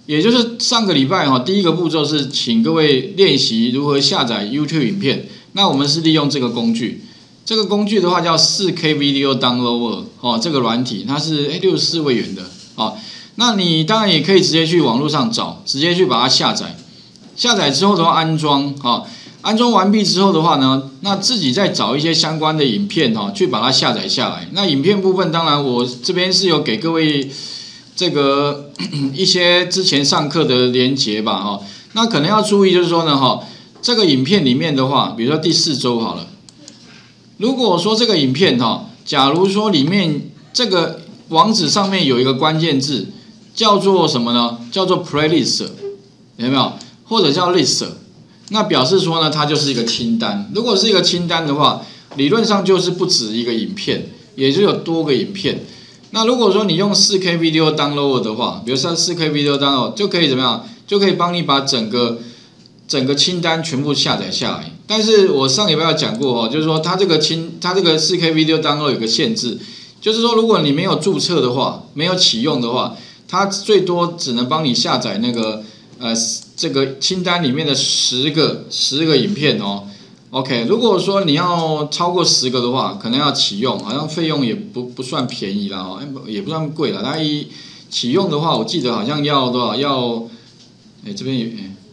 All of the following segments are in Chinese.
也就是上个礼拜第一个步骤是请各位练习如何下载 YouTube 影片。那我们是利用这个工具，这个工具的话叫 4K Video Downloader 这个软体它是64位元的那你当然也可以直接去网络上找，直接去把它下载。下载之后的话安装安装完毕之后的话呢，那自己再找一些相关的影片去把它下载下来。那影片部分当然我这边是有给各位这个一些之前上课的连结吧那可能要注意就是说呢这个影片里面的话，比如说第4周好了，如果说这个影片假如说里面这个网址上面有一个关键字叫做什么呢？叫做 playlist， 有没有？或者叫 list， 那表示说呢它就是一个清单。如果是一个清单的话，理论上就是不止一个影片，也就有多个影片。那如果说你用 4K Video Downloader 的话，比如说 4K Video Downloader 就可以怎么样？就可以帮你把整个清单全部下载下来。但是我上礼拜有讲过就是说它这个 4K Video Download 有个限制，就是说如果你没有注册的话，没有启用的话，它最多只能帮你下载那个这个清单里面的10个影片OK， 如果说你要超过10个的话，可能要启用，好像费用也不算便宜啦也不算贵啦。它一启用的话，我记得好像要多少？要这边有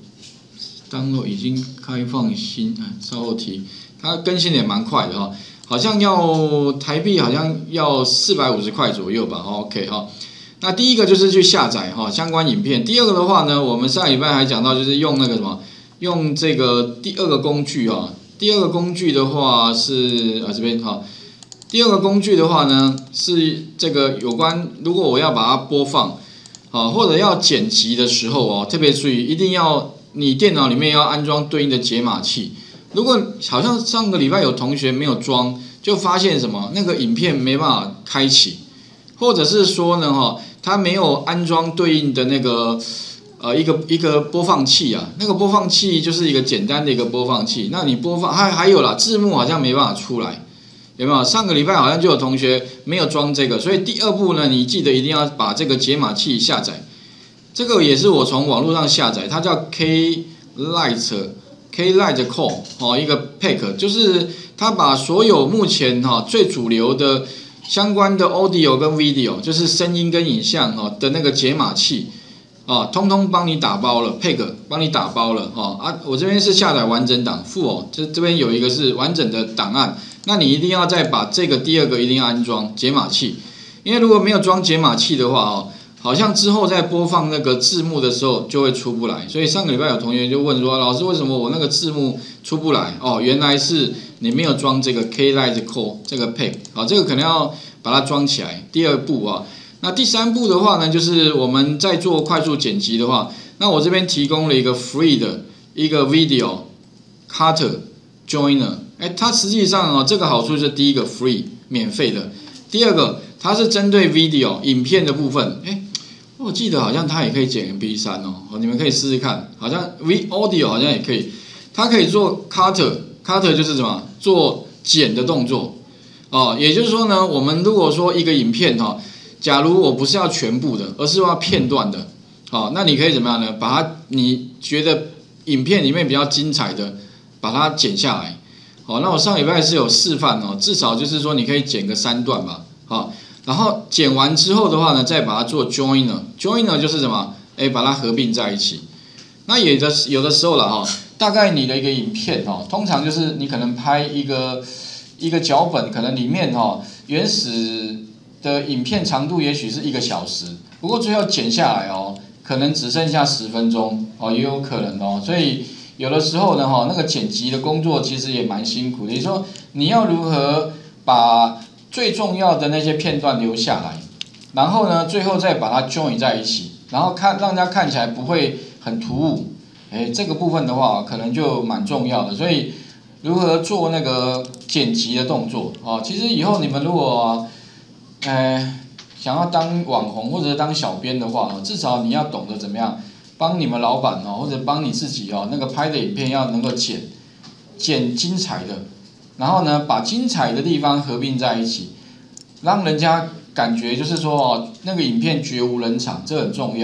download 已经开放新稍后提，它更新也蛮快的好像要台币好像要450块左右吧OK 那第一个就是去下载相关影片。第二个的话呢，我们上礼拜还讲到就是用那个什么，用这个第二个工具第二个工具的话是这边第二个工具的话呢是这个有关，如果我要把它播放或者要剪辑的时候特别注意，一定要你电脑里面要安装对应的解码器。如果好像上个礼拜有同学没有装，就发现什么那个影片没办法开启，或者是说呢它没有安装对应的那个一个播放器那个播放器就是一个简单的一个播放器。那你播放还有啦，字幕好像没办法出来，有没有？上个礼拜好像就有同学没有装这个，所以第二步呢，你记得一定要把这个解码器下载。这个也是我从网络上下载，它叫 K-Lite Core 一个 pack， 就是它把所有目前最主流的相关的 audio 跟 video， 就是声音跟影像的那个解码器通通帮你打包了 ，pack 帮你打包了我这边是下载完整档附这边有一个是完整的档案，那你一定要再把这个第二个一定要安装解码器，因为如果没有装解码器的话好像之后在播放那个字幕的时候就会出不来。所以上个礼拜有同学就问说，老师为什么我那个字幕出不来原来是你没有装这个 K-Lite Core 这个 pack 这个可能要把它装起来。第二步那第三步的话呢，就是我们在做快速剪辑的话，那我这边提供了一个 free 的一个 video cutter joiner，它实际上这个好处是第一个 free 免费的，第二个它是针对 video 影片的部分，我记得好像它也可以剪 MP3你们可以试试看，好像 audio 好像也可以，它可以做 cutter 就是什么做剪的动作也就是说呢，我们如果说一个影片假如我不是要全部的，而是要片段的那你可以怎么样呢？把它你觉得影片里面比较精彩的把它剪下来那我上礼拜是有示范至少就是说你可以剪个3段吧然后剪完之后的话呢，再把它做 joiner 就是什么把它合并在一起。那有的时候啦大概你的一个影片通常就是你可能拍一个脚本，可能里面原始的影片长度也许是1个小时，不过最后剪下来可能只剩下10分钟也有可能所以有的时候呢那个剪辑的工作其实也蛮辛苦的。你说你要如何把最重要的那些片段留下来，然后呢最后再把它 join 在一起，然后让它看起来不会很突兀这个部分的话可能就蛮重要的。所以如何做那个剪辑的动作其实以后你们如果想要当网红或者当小编的话至少你要懂得怎么样帮你们老板或者帮你自己那个拍的影片要能够剪精彩的，然后呢把精彩的地方合并在一起，让人家感觉就是说那个影片绝无人场，这很重要。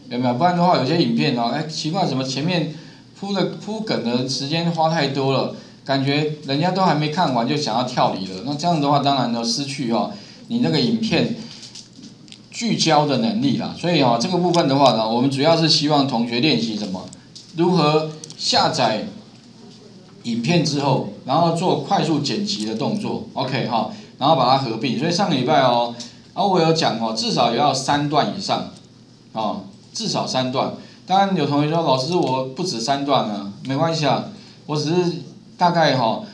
有没有？不然的话，有些影片哦，奇怪，怎么前面铺梗的时间花太多了，感觉人家都还没看完就想要跳离了。那这样的话，当然呢失去你那个影片聚焦的能力啦。所以这个部分的话呢，我们主要是希望同学练习什么？如何下载影片之后，然后做快速剪辑的动作 ，OK 然后把它合并。所以上个礼拜我有讲至少也要3段以上，至少3段。当然有同学说老师我不止3段啊，没关系啊，我只是大概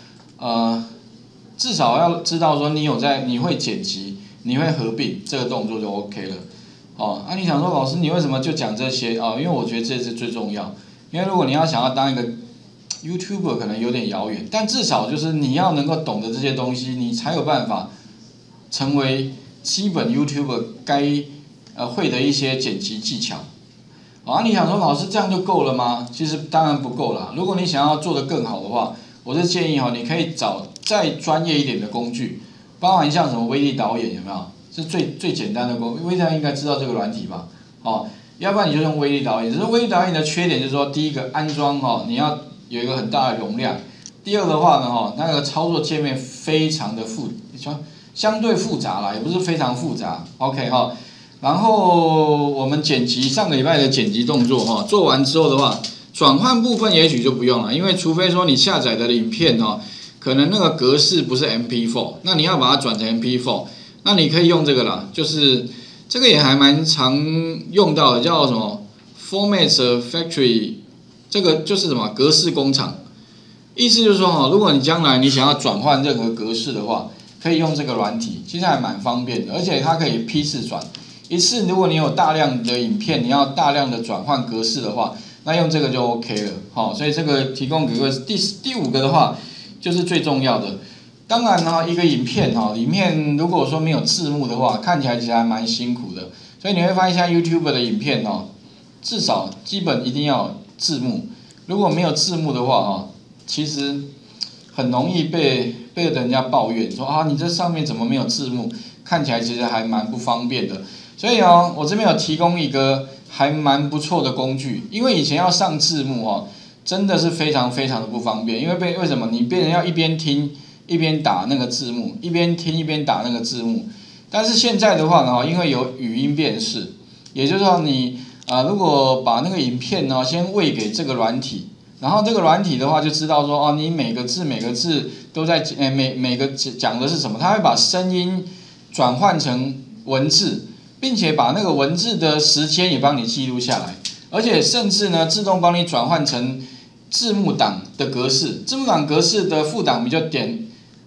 至少要知道说你会剪辑，你会合并这个动作就 OK 了。你想说老师你为什么就讲这些因为我觉得这是最重要。因为如果你要想要当一个 YouTuber 可能有点遥远，但至少就是你要能够懂得这些东西，你才有办法成为基本 YouTuber 该会的一些剪辑技巧。你想说老师这样就够了吗？其实当然不够啦。如果你想要做得更好的话，我是建议你可以找再专业一点的工具，包含像什么威力导演有没有？是最简单的工具，威力导演应该知道这个软体吧？要不然你就用威力导演。只是威力导演的缺点就是说，第一个安装你要有一个很大的容量。第二的话呢那个操作界面非常的相对复杂啦，也不是非常复杂。OK 然后我们上个礼拜的剪辑动作做完之后的话，转换部分也许就不用了，因为除非说你下载的影片可能那个格式不是 MP4， 那你要把它转成 MP4， 那你可以用这个啦，就是这个也还蛮常用到的，叫什么 Format Factory， 这个就是什么格式工厂，意思就是说如果你将来你想要转换任何格式的话，可以用这个软体，其实还蛮方便的，而且它可以批次转。一次如果你有大量的影片，你要大量的转换格式的话，那用这个就 OK 了。所以这个提供给各位。第5个的话，就是最重要的。当然一个影片里面如果说没有字幕的话，看起来其实还蛮辛苦的。所以你会发现，像 YouTube 的影片至少基本一定要有字幕。如果没有字幕的话其实很容易被人家抱怨说你这上面怎么没有字幕？看起来其实还蛮不方便的。所以我这边有提供一个还蛮不错的工具，因为以前要上字幕真的是非常非常的不方便，因为为什么？你变成要一边听一边打那个字幕，一边听一边打那个字幕。但是现在的话呢，因为有语音辨识，也就是说你如果把那个影片先喂给这个软体，然后这个软体的话就知道说你每个字都在每个讲的是什么，它会把声音转换成文字。并且把那个文字的时间也帮你记录下来，而且甚至呢自动帮你转换成字幕档的格式。字幕档格式的副档名就点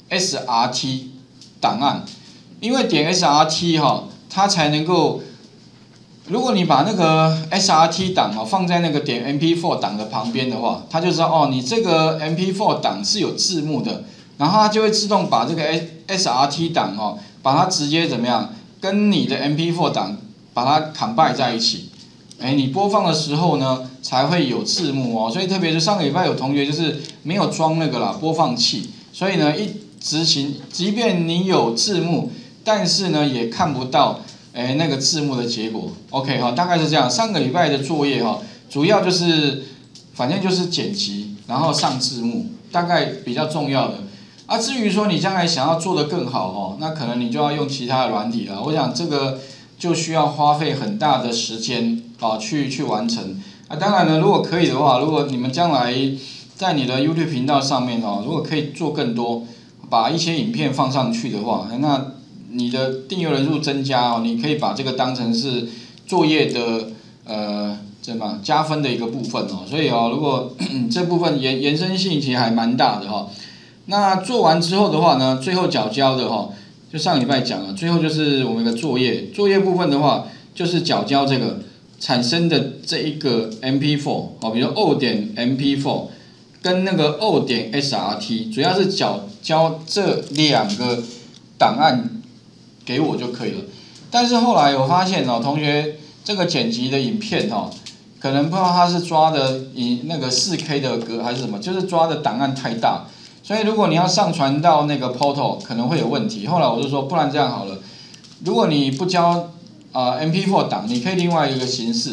SRT 档案，因为点 SRT 它才能够，如果你把那个 SRT 档放在那个点 MP4 档的旁边的话，它就知道你这个 MP4 档是有字幕的，然后它就会自动把这个 SRT 档把它直接怎么样？跟你的 MP4 档把它 combine 在一起，你播放的时候呢才会有字幕所以特别是上个礼拜有同学就是没有装那个播放器，所以呢一执行，即便你有字幕，但是呢也看不到那个字幕的结果。OK 大概是这样。上个礼拜的作业主要就是反正就是剪辑，然后上字幕，大概比较重要的。至于说你将来想要做得更好那可能你就要用其他的软体了。我想这个就需要花费很大的时间去完成。当然呢，如果可以的话，如果你们将来在你的 YouTube 频道上面如果可以做更多，把一些影片放上去的话，那你的订阅人数增加你可以把这个当成是作业的加分的一个部分所以如果这部分延伸性其实还蛮大的那做完之后的话呢，最后缴交的就上礼拜讲了，最后就是我们的作业部分的话，就是缴交这个产生的这一个 MP4 比如O.MP4 跟那个 O.SRT， 主要是缴交这2个档案给我就可以了。但是后来我发现同学这个剪辑的影片可能不知道他是抓的那个 4K 的格还是什么，就是抓的档案太大。所以如果你要上传到那个 Portal 可能会有问题。后来我就说，不然这样好了，如果你不交MP4 档，你可以另外一个形式，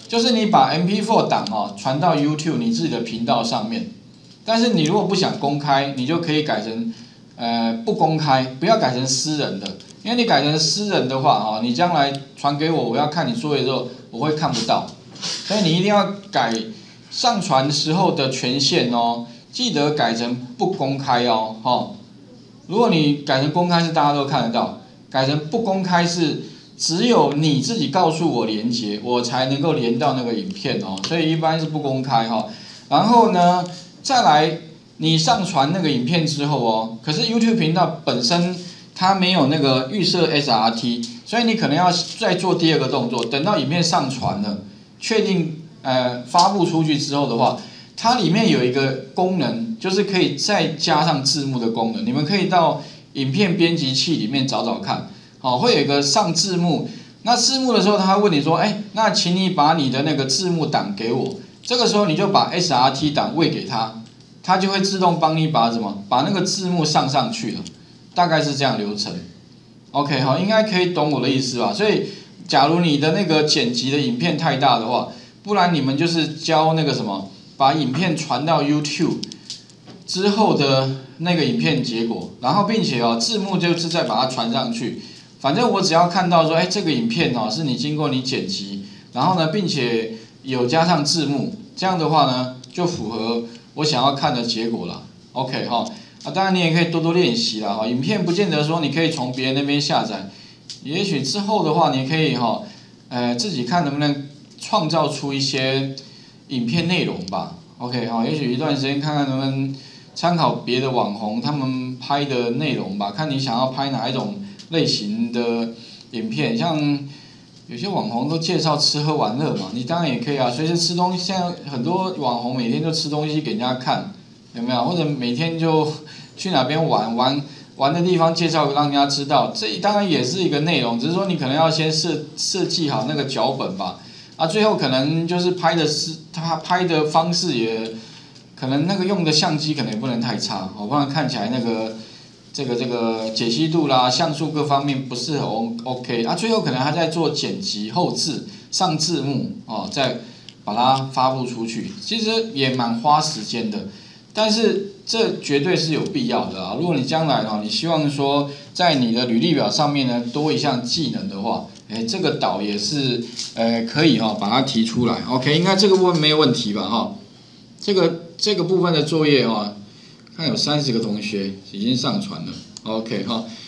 就是你把 MP4 档传到 YouTube 你自己的频道上面，但是你如果不想公开，你就可以改成不公开，不要改成私人的，因为你改成私人的话你将来传给我，我要看你作业的时候我会看不到，所以你一定要改上传时候的权限记得改成不公开如果你改成公开是大家都看得到，改成不公开是只有你自己告诉我连结，我才能够连到那个影片所以一般是不公开然后呢，再来你上传那个影片之后可是 YouTube 频道本身它没有那个预设 SRT， 所以你可能要再做第二个动作，等到影片上传了，确定发布出去之后的话，它里面有一个功能，就是可以再加上字幕的功能。你们可以到影片编辑器里面找找看，会有一个上字幕。那字幕的时候，他会问你说，那请你把你的那个字幕档给我。这个时候你就把 SRT 档喂给他，他就会自动帮你把那个字幕上去了，大概是这样流程。OK 应该可以懂我的意思吧？所以，假如你的那个剪辑的影片太大的话，不然你们就是教那个把影片传到 YouTube 之后的那个影片结果，然后并且字幕就是再把它传上去。反正我只要看到说，这个影片是你经过你剪辑，然后呢，并且有加上字幕，这样的话呢，就符合我想要看的结果了。OK 当然你也可以多多练习啦影片不见得说你可以从别人那边下载，也许之后的话你可以自己看能不能创造出一些影片内容吧 ，OK 也许一段时间看看能不能参考别的网红他们拍的内容吧，看你想要拍哪一种类型的影片，像有些网红都介绍吃喝玩乐嘛，你当然也可以随时吃东西，现在很多网红每天就吃东西给人家看，有没有？或者每天就去哪边玩的地方介绍让人家知道，这当然也是一个内容，只是说你可能要先设计好那个脚本吧。最后可能就是他拍的方式也可能那个用的相机可能也不能太差，不然看起来那个这个解析度啦、像素各方面不是很 OK。最后可能还在做剪辑、后置、上字幕再把它发布出去，其实也蛮花时间的，但是这绝对是有必要的如果你将来你希望说在你的履历表上面呢多一项技能的话，这个岛也是可以把它提出来 ，OK， 应该这个部分没有问题吧这个部分的作业看有30个同学已经上传了 ，OK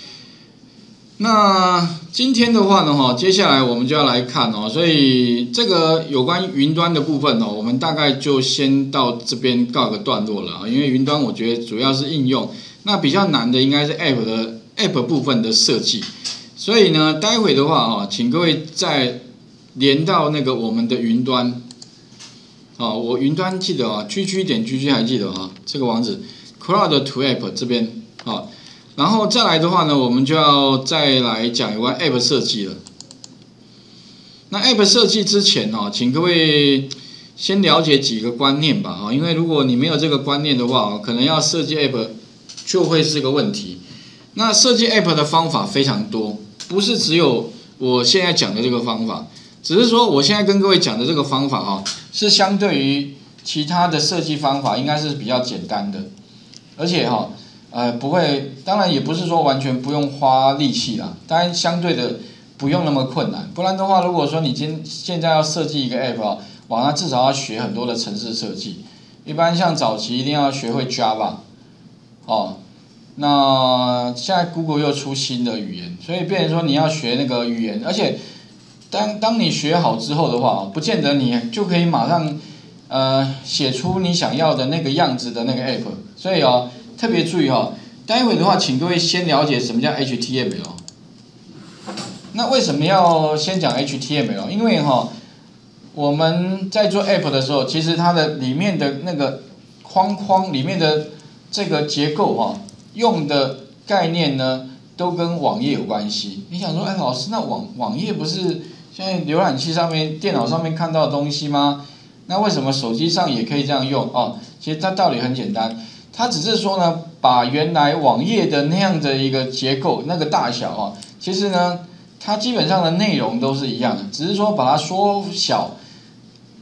那今天的话呢接下来我们就要来看所以这个有关云端的部分我们大概就先到这边告个段落了因为云端我觉得主要是应用，那比较难的应该是 App 部分的设计。所以呢，待会的话请各位再连到那个我们的云端，我云端记得GG.GG 还记得这个网址 Cloud to App 这边然后再来的话呢，我们就要再来讲有关 App 设计了。那 App 设计之前请各位先了解几个观念吧因为如果你没有这个观念的话可能要设计 App 就会是个问题。那设计 App 的方法非常多。不是只有我现在讲的这个方法，只是说我现在跟各位讲的这个方法是相对于其他的设计方法应该是比较简单的，而且不会，当然也不是说完全不用花力气啦，当然相对的不用那么困难，不然的话，如果说你现在要设计一个 App 那至少要学很多的程式设计，一般像早期一定要学会 Java 那现在 Google 又出新的语言，所以变成说你要学那个语言，而且当你学好之后的话，不见得你就可以马上写出你想要的那个样子的那个 App， 所以特别注意待会的话，请各位先了解什么叫 HTML。那为什么要先讲 HTML？ 因为我们在做 App 的时候，其实它的里面的那个框里面的这个结构用的概念呢，都跟网页有关系。你想说，老师，那网页不是现在浏览器上面、电脑上面看到的东西吗？那为什么手机上也可以这样用其实它道理很简单，它只是说呢，把原来网页的那样的一个结构、那个大小其实呢，它基本上的内容都是一样的，只是说把它缩小，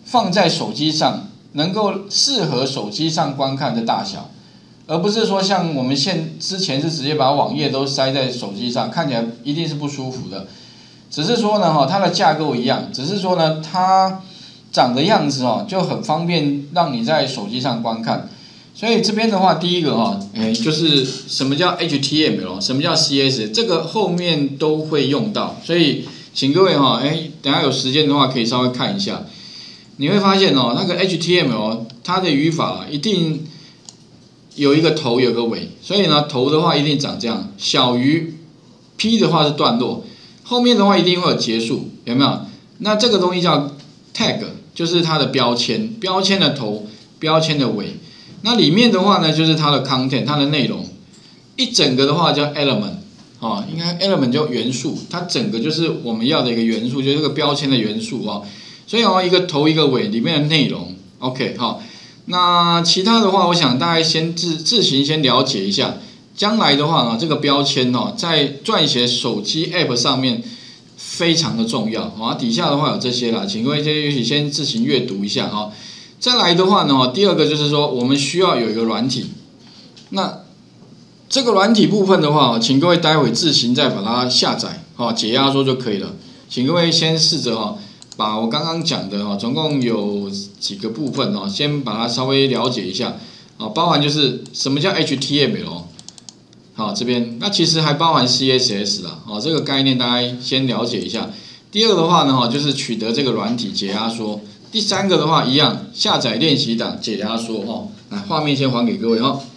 放在手机上，能够适合手机上观看的大小，而不是说像我们之前是直接把网页都塞在手机上，看起来一定是不舒服的。只是说呢，它的架构一样，只是说呢，它长的样子就很方便让你在手机上观看。所以这边的话，第一个就是什么叫 HTML， 什么叫 CSS， 这个后面都会用到。所以请各位等下有时间的话可以稍微看一下，你会发现那个 HTML 它的语法一定有一个头有个尾，所以呢头的话一定长这样，小于 P 的话是段落，后面的话一定会有结束，有没有？那这个东西叫 tag， 就是它的标签，标签的头，标签的尾。那里面的话呢，就是它的 content， 它的内容。一整个的话叫 element， 应该 element 叫元素，它整个就是我们要的一个元素，就是这个标签的元素所以一个头一个尾里面的内容 ，OK 那其他的话，我想大家先自行先了解一下。将来的话这个标签在撰写手机 App 上面非常的重要底下的话有这些啦，请各位先自行阅读一下再来的话呢，第二个就是说我们需要有一个软体。那这个软体部分的话，请各位待会自行再把它下载解压缩就可以了。请各位先试着把我刚刚讲的总共有几个部分先把它稍微了解一下包含就是什么叫 HTML 这边那其实还包含 CSS 啦这个概念大家先了解一下。第二个的话呢就是取得这个软体解压缩。第三个的话一样，下载练习档解压缩来，画面先还给各位